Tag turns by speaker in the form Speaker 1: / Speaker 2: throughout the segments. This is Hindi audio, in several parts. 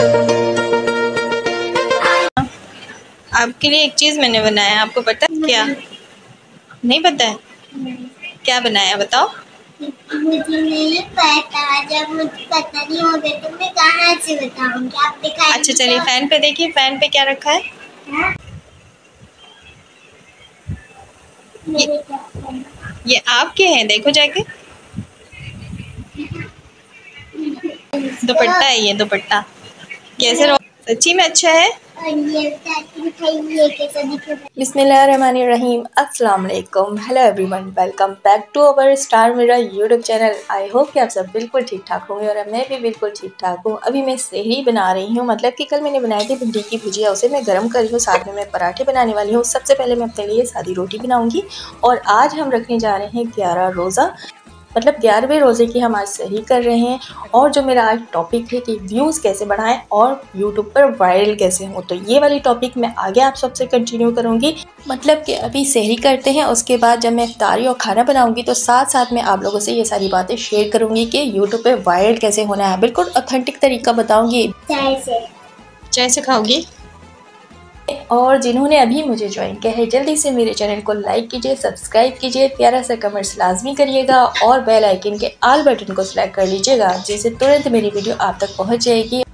Speaker 1: आपके लिए एक चीज़ मैंने बनाया, आपको पता है क्या? नहीं पता है? क्या बनाया बताओ?
Speaker 2: मुझे नहीं पता, जब मुझे पता नहीं होगा तो मैं कहाँ से बताऊंगी? आप दिखाएंगे?
Speaker 1: अच्छा चलिए फैन पे देखिए, फैन पे क्या रखा है?
Speaker 2: हाँ?
Speaker 1: ये आपके हैं, देखो जाके। दुपट्टा है ये, दुपट्टा। कैसे रहो? सच्ची में अच्छा है। बिस्मिल्लाहिर्रहमानिर्रहीम, अस्सलाम वालेकुम, hello everyone, welcome back to our Star Mirror YouTube channel. I hope कि आप सब बिल्कुल ठीक ठाक होंगे और मैं भी बिल्कुल ठीक ठाक हूँ। अभी मैं सेहरी बना रही हूँ, मतलब कि कल मैंने बनाई थी भिंडी की भुजिया, उसे मैं गर्म कर रही हूँ। साथ में मैं पराठे बनाने वाली हूँ। सबसे पहले मैं अपने लिए सादी रोटी बनाऊँगी और आज हम रखने जा रहे हैं 11 रोज़ा, मतलब 11वें रोज़े की हम आज सही कर रहे हैं। और जो मेरा आज टॉपिक है कि व्यूज़ कैसे बढ़ाएं और यूट्यूब पर वायरल कैसे हो, तो ये वाली टॉपिक मैं आगे आप सबसे कंटिन्यू करूंगी। मतलब कि अभी सहरी करते हैं, उसके बाद जब मैं इफ्तारी और खाना बनाऊंगी तो साथ साथ मैं आप लोगों से ये सारी बातें शेयर करूंगी कि यूट्यूब पर वायरल कैसे होना है। बिल्कुल ऑथेंटिक तरीका बताऊँगी। चाय से खाओगी?
Speaker 2: और जिन्होंने अभी मुझे ज्वाइन किया है जल्दी से मेरे चैनल को लाइक कीजिए, सब्सक्राइब कीजिए, प्यारा सा कमेंट्स लाजमी करिएगा और बेल आइकन के ऑल बटन को सिलेक्ट कर लीजिएगा, जिससे तुरंत मेरी वीडियो आप तक पहुंच जाएगी।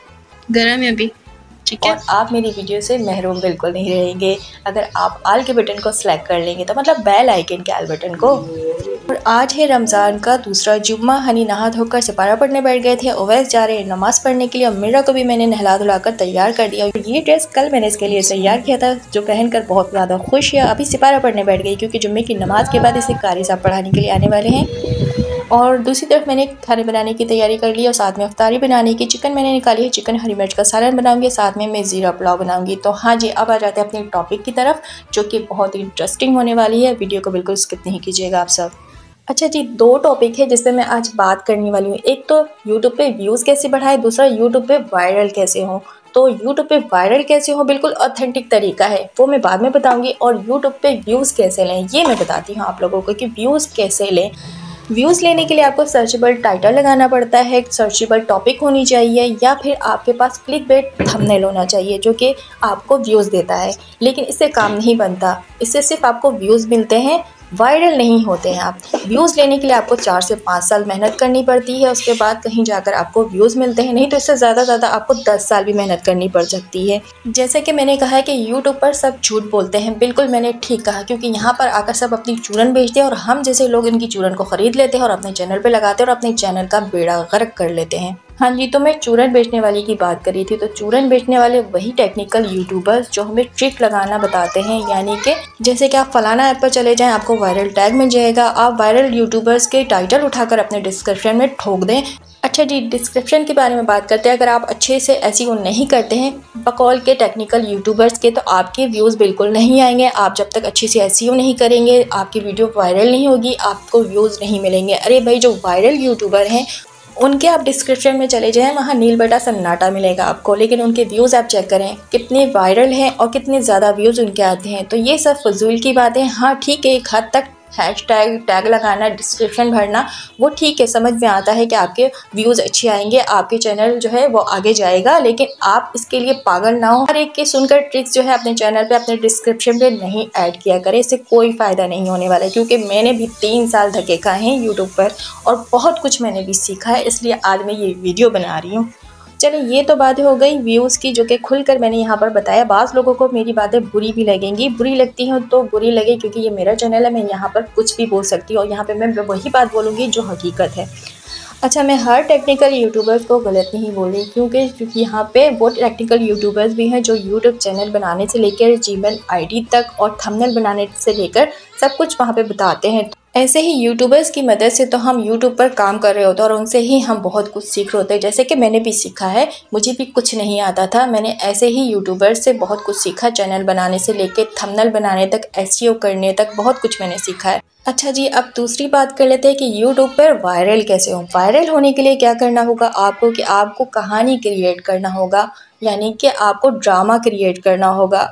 Speaker 1: गरम है अभी, ठीक है।
Speaker 2: और आप मेरी वीडियो से महरूम बिल्कुल नहीं रहेंगे अगर आप आल के बटन को सिलेक्ट कर लेंगे, तो मतलब बेल आइकन के आल बटन को। और आज है रमज़ान का दूसरा जुम्मा। हनी नहा धोकर सिपारा पढ़ने बैठ गए थे, ओवैस जा रहे हैं नमाज़ पढ़ने के लिए और मिर्रा को भी मैंने नहला धुलाकर तैयार कर दिया। ये ड्रेस कल मैंने इसके लिए तैयार किया था, जो पहनकर बहुत ज़्यादा खुश है। अभी सिपारा पढ़ने बैठ गई क्योंकि जुम्मे की नमाज के बाद इसे कारी साहब पढ़ाने के लिए आने वाले हैं। और दूसरी तरफ मैंने खाने बनाने की तैयारी कर ली और साथ में इफ्तारी बनाने की। चिकन मैंने निकाली है, चिकन हरी मिर्च का सालन बनाऊंगी, साथ में मैं ज़ीरा पुलाव बनाऊंगी। तो हाँ जी, अब आ जाते हैं अपने टॉपिक की तरफ, जो कि बहुत ही इंटरेस्टिंग होने वाली है। वीडियो को बिल्कुल स्किप नहीं कीजिएगा आप सब। अच्छा जी, दो टॉपिक है जिस पे मैं आज बात करने वाली हूँ। एक तो यूट्यूब पे व्यूज़ कैसे बढ़ाएं, दूसरा यूट्यूब पे वायरल कैसे हो। तो यूट्यूब पे वायरल कैसे हो बिल्कुल ऑथेंटिक तरीका है, वो मैं बाद में बताऊंगी। और यूट्यूब पे व्यूज़ कैसे लें ये मैं बताती हूँ आप लोगों को कि व्यूज़ कैसे लें। व्यूज़ लेने के लिए आपको सर्चेबल टाइटल लगाना पड़ता है, सर्चेबल टॉपिक होनी चाहिए, या फिर आपके पास क्लिकबेट थंबनेल होना चाहिए जो कि आपको व्यूज़ देता है। लेकिन इससे काम नहीं बनता, इससे सिर्फ आपको व्यूज़ मिलते हैं, वायरल नहीं होते हैं आप। व्यूज़ लेने के लिए आपको 4 से 5 साल मेहनत करनी पड़ती है, उसके बाद कहीं जाकर आपको व्यूज़ मिलते हैं। नहीं तो इससे ज़्यादा आपको 10 साल भी मेहनत करनी पड़ सकती है। जैसे कि मैंने कहा है कि यूट्यूब पर सब झूठ बोलते हैं, बिल्कुल मैंने ठीक कहा, क्योंकि यहाँ पर आकर सब अपनी चूरन बेचते हैं और हम जैसे लोग इनकी चूरन को ख़रीद लेते हैं और अपने चैनल पर लगाते हैं और अपने चैनल का बेड़ा गर्क कर लेते हैं। हाँ जी, तो मैं चूरन बेचने वाली की बात कर रही थी। तो चूरन बेचने वाले वही टेक्निकल यूट्यूबर्स जो हमें ट्रिक लगाना बताते हैं, यानी कि जैसे कि आप फलाना ऐप पर चले जाएं, आपको वायरल टैग मिल जाएगा, आप वायरल यूट्यूबर्स के टाइटल उठाकर अपने डिस्क्रिप्शन में ठोक दें। अच्छा जी, डिस्क्रिप्शन के बारे में बात करते हैं। अगर आप अच्छे से एसईओ नहीं करते हैं बकौल के टेक्निकल यूट्यूबर्स के, तो आपके व्यूज़ बिल्कुल नहीं आएंगे। आप जब तक अच्छे से एसईओ नहीं करेंगे, आपकी वीडियो वायरल नहीं होगी, आपको व्यूज़ नहीं मिलेंगे। अरे भाई, जो वायरल यूट्यूबर हैं उनके आप डिस्क्रिप्शन में चले जाएं, वहाँ नील बटा सन्नाटा मिलेगा आपको, लेकिन उनके व्यूज़ आप चेक करें कितने वायरल हैं और कितने ज़्यादा व्यूज़ उनके आते हैं। तो ये सब फजूल की बातें। हाँ ठीक है, एक हद तक हैशटैग टैग लगाना, डिस्क्रिप्शन भरना, वो ठीक है, समझ में आता है कि आपके व्यूज़ अच्छे आएंगे, आपके चैनल जो है वो आगे जाएगा। लेकिन आप इसके लिए पागल ना हो, हर एक के सुनकर ट्रिक्स जो है अपने चैनल पे, अपने डिस्क्रिप्शन पे नहीं ऐड किया करें, इससे कोई फ़ायदा नहीं होने वाला है। क्योंकि मैंने भी 3 साल धक्के खाए हैं यूट्यूब पर और बहुत कुछ मैंने भी सीखा है, इसलिए आज मैं ये वीडियो बना रही हूँ। चलिए, ये तो बातें हो गई व्यूज़ की, जो कि खुलकर मैंने यहाँ पर बताया। बाज़ लोगों को मेरी बातें बुरी भी लगेंगी, बुरी लगती हैं तो बुरी लगे, क्योंकि ये मेरा चैनल है, मैं यहाँ पर कुछ भी बोल सकती हूँ और यहाँ पे मैं वही बात बोलूँगी जो हकीकत है। अच्छा, मैं हर टेक्निकल यूट्यूबर्स को गलत नहीं बोल रही, क्योंकि यहाँ पे वो टेक्निकल यूट्यूबर्स भी हैं जो यूट्यूब चैनल बनाने से लेकर जीमेल आईडी तक और थंबनेल बनाने से लेकर सब कुछ वहाँ पे बताते हैं। ऐसे ही यूट्यूबर्स की मदद से तो हम यूट्यूब पर काम कर रहे होते हैं और उनसे ही हम बहुत कुछ सीख रहे होते हैं। जैसे कि मैंने भी सीखा है, मुझे भी कुछ नहीं आता था, मैंने ऐसे ही यूट्यूबर्स से बहुत कुछ सीखा, चैनल बनाने से लेकर थंबनेल बनाने तक, एसईओ करने तक बहुत कुछ मैंने सीखा है। अच्छा जी, अब दूसरी बात कर लेते हैं कि यूट्यूब पर वायरल कैसे हो। वायरल होने के लिए क्या करना होगा आपको, कि आपको कहानी क्रिएट करना होगा, यानी कि आपको ड्रामा क्रिएट करना होगा।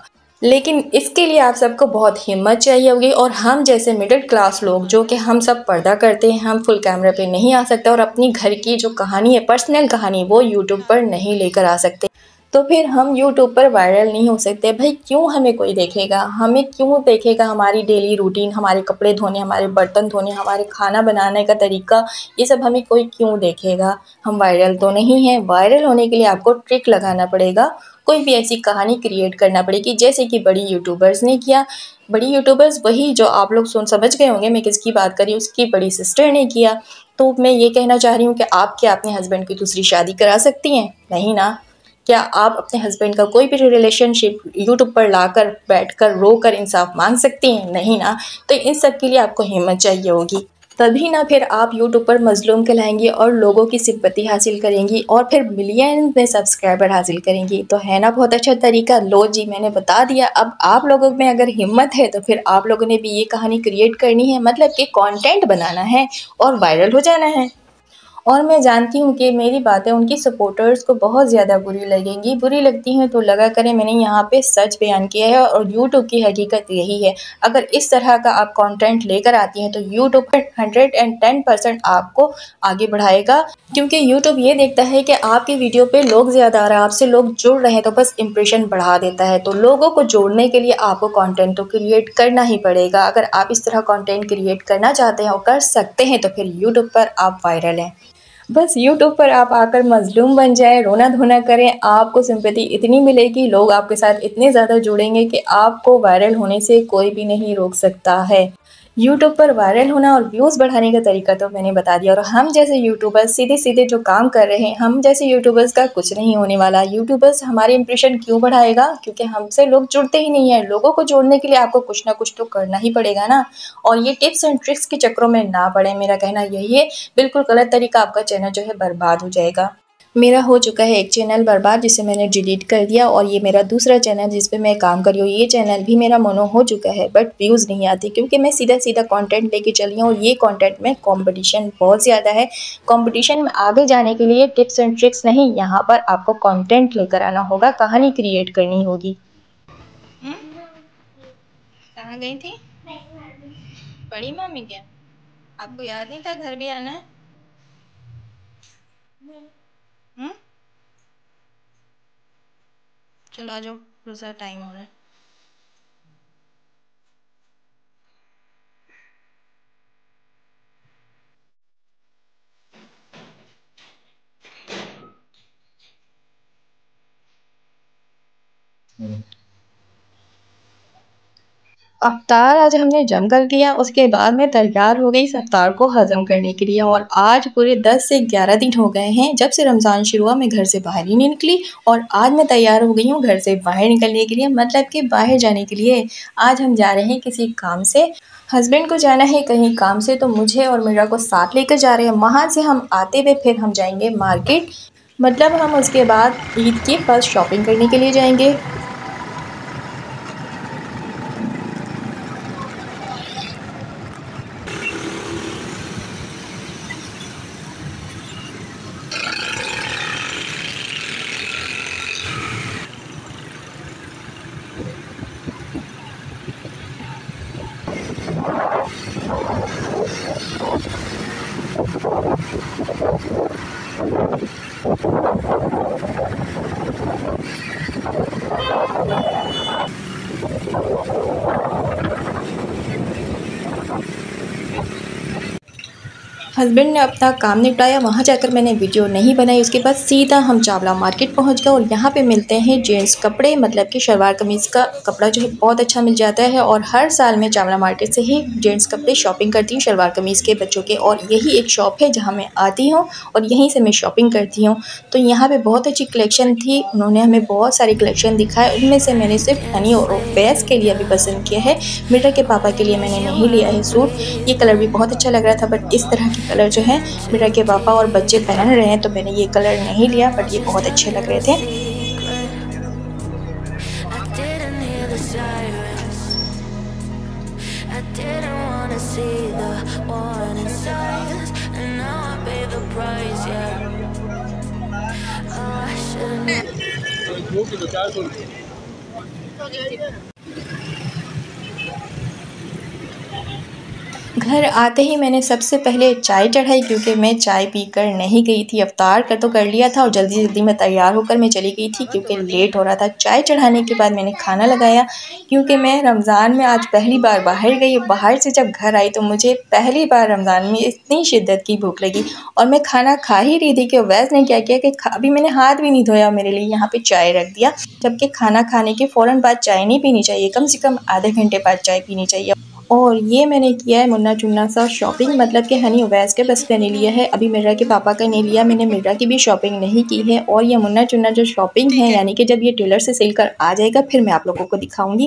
Speaker 2: लेकिन इसके लिए आप सबको बहुत हिम्मत चाहिए होगी, और हम जैसे मिडिल क्लास लोग जो कि हम सब पर्दा करते हैं, हम फुल कैमरा पे नहीं आ सकते और अपनी घर की जो कहानी है, पर्सनल कहानी, वो यूट्यूब पर नहीं लेकर आ सकते। तो फिर हम यूट्यूब पर वायरल नहीं हो सकते। भाई क्यों हमें कोई देखेगा, हमें क्यों देखेगा हमारी डेली रूटीन, हमारे कपड़े धोने, हमारे बर्तन धोने, हमारे खाना बनाने का तरीका, ये सब हमें कोई क्यों देखेगा। हम वायरल तो नहीं हैं। वायरल होने के लिए आपको ट्रिक लगाना पड़ेगा, कोई भी ऐसी कहानी क्रिएट करना पड़ेगी जैसे कि बड़ी यूट्यूबर्स ने किया। बड़ी यूट्यूबर्स वही जो आप लोग सुन समझ गए होंगे मैं किसकी बात कर रही हूँ, उसकी बड़ी सिस्टर ने किया। तो मैं ये कहना चाह रही हूँ कि आप क्या अपने हस्बैंड की दूसरी शादी करा सकती हैं? नहीं ना। क्या आप अपने हस्बैंड का कोई भी रिलेशनशिप यूट्यूब पर लाकर बैठकर रोकर इंसाफ मांग सकती हैं? नहीं ना। तो इन सब के लिए आपको हिम्मत चाहिए होगी, तभी ना फिर आप यूट्यूब पर मज़लूम कहलाएंगी और लोगों की सिंपैथी हासिल करेंगी और फिर मिलियन में सब्सक्राइबर हासिल करेंगी। तो है ना बहुत अच्छा तरीका। लो जी मैंने बता दिया। अब आप लोगों में अगर हिम्मत है तो फिर आप लोगों ने भी ये कहानी क्रिएट करनी है, मतलब कि कंटेंट बनाना है और वायरल हो जाना है। और मैं जानती हूँ कि मेरी बातें उनकी सपोर्टर्स को बहुत ज़्यादा बुरी लगेंगी। बुरी लगती हैं तो लगा करें, मैंने यहाँ पे सच बयान किया है और यूट्यूब की हकीकत यही है। अगर इस तरह का आप कंटेंट लेकर आती हैं तो यूट्यूब पर 110% आपको आगे बढ़ाएगा, क्योंकि यूट्यूब ये देखता है कि आपकी वीडियो पे लोग ज़्यादा आ रहे हैं, आपसे लोग जुड़ रहे हैं, तो बस इंप्रेशन बढ़ा देता है। तो लोगों को जोड़ने के लिए आपको कंटेंट तो क्रिएट करना ही पड़ेगा। अगर आप इस तरह कंटेंट क्रिएट करना चाहते हैं और कर सकते हैं तो फिर यूट्यूब पर आप वायरल हैं। बस यूट्यूब पर आप आकर मज़लूम बन जाएँ, रोना धोना करें, आपको सिंपैथी इतनी मिलेगी, लोग आपके साथ इतने ज़्यादा जुड़ेंगे कि आपको वायरल होने से कोई भी नहीं रोक सकता है। यूट्यूब पर वायरल होना और व्यूज़ बढ़ाने का तरीका तो मैंने बता दिया। और हम जैसे यूट्यूबर्स सीधे-सीधे जो काम कर रहे हैं, हम जैसे यूट्यूबर्स का कुछ नहीं होने वाला। यूट्यूबर्स हमारे इंप्रेशन क्यों बढ़ाएगा? क्योंकि हमसे लोग जुड़ते ही नहीं हैं। लोगों को जोड़ने के लिए आपको कुछ ना कुछ तो करना ही पड़ेगा ना। और ये टिप्स एंड ट्रिक्स के चक्करों में ना पड़ें, मेरा कहना यही है। बिल्कुल गलत तरीका, आपका चैनल जो है बर्बाद हो जाएगा। मेरा हो चुका है एक चैनल बर्बाद, जिसे मैंने डिलीट कर दिया, और ये मेरा दूसरा चैनल जिस पे मैं काम कर रही हूँ, ये चैनल भी मेरा मोनो हो चुका है, बट व्यूज़ नहीं आती क्योंकि मैं सीधा कंटेंट लेके चली हूँ। और ये कंटेंट में कंपटीशन बहुत ज़्यादा है। कंपटीशन में आगे जाने के लिए टिप्स एंड ट्रिक्स नहीं, यहाँ पर आपको कंटेंट लेकर आना होगा, कहानी क्रिएट करनी होगी। कहाँ गई थी बड़ी मम्मी क्या? आपको याद नहीं था घर भी आना है? चलो आ जाओ, दूसरा टाइम हो रहा है। अफ्तार आज हमने जमकर किया, उसके बाद मैं तैयार हो गई इस अफ्तार को हज़म करने के लिए। और आज पूरे 10 से 11 दिन हो गए हैं जब से रमज़ान शुरू हुआ, मैं घर से बाहर ही नहीं निकली। और आज मैं तैयार हो गई हूँ घर से बाहर निकलने के लिए, मतलब कि बाहर जाने के लिए। आज हम जा रहे हैं किसी काम से, हस्बैंड को जाना है कहीं काम से, तो मुझे और मीरा को साथ लेकर जा रहे हैं। वहाँ से हम आते हुए फिर हम जाएंगे मार्केट, मतलब हम उसके बाद ईद की फर्स्ट शॉपिंग करने के लिए जाएंगे। हस्बैंड ने अपना काम निपटाया, वहाँ जाकर मैंने वीडियो नहीं बनाई। उसके बाद सीधा हम चावला मार्केट पहुँच गए और यहाँ पे मिलते हैं जेंट्स कपड़े, मतलब कि शलवार कमीज़ का कपड़ा जो है बहुत अच्छा मिल जाता है। और हर साल मैं चावला मार्केट से ही जेंट्स कपड़े शॉपिंग करती हूँ, शलवार कमीज़ के बच्चों के। और यही एक शॉप है जहाँ मैं आती हूँ और यहीं से मैं शॉपिंग करती हूँ। तो यहाँ पर बहुत अच्छी कलेक्शन थी, उन्होंने हमें बहुत सारी कलेक्शन दिखाए। उनमें से मैंने सिर्फ हनी और फैज़ के लिए भी पसंद किया है। मीरा के पापा के लिए मैंने नहीं लिया है सूट, ये कलर भी बहुत अच्छा लग रहा था, बट इस तरह के कलर जो है मीरा के पापा और बच्चे पहन रहे हैं, तो मैंने ये कलर नहीं लिया, बट ये बहुत अच्छे लग रहे थे। घर आते ही मैंने सबसे पहले चाय चढ़ाई, क्योंकि मैं चाय पीकर नहीं गई थी। अफ्तार तो कर लिया था और जल्दी जल्दी में तैयार होकर मैं चली गई थी क्योंकि लेट हो रहा था। चाय चढ़ाने के बाद मैंने खाना लगाया, क्योंकि मैं रमज़ान में आज पहली बार बाहर गई। बाहर से जब घर आई तो मुझे पहली बार रमज़ान में इतनी शिद्दत की भूख लगी और मैं खाना खा ही रही थी कि अवैस ने क्या किया कि अभी मैंने हाथ भी नहीं धोया, मेरे लिए यहाँ पे चाय रख दिया। जबकि खाना खाने के फ़ौरन बाद चाय नहीं पीनी चाहिए, कम से कम आधे घंटे बाद चाय पीनी चाहिए। और ये मैंने किया है मुन्ना चुन्ना सा शॉपिंग, मतलब कि हनी उवैस के बस का नहीं लिया है, अभी मिर्रा के पापा का नहीं लिया, मैंने मिर्रा की भी शॉपिंग नहीं की है। और ये मुन्ना चुन्ना जो शॉपिंग है, यानी कि जब ये टेलर से सिल कर आ जाएगा फिर मैं आप लोगों को दिखाऊंगी।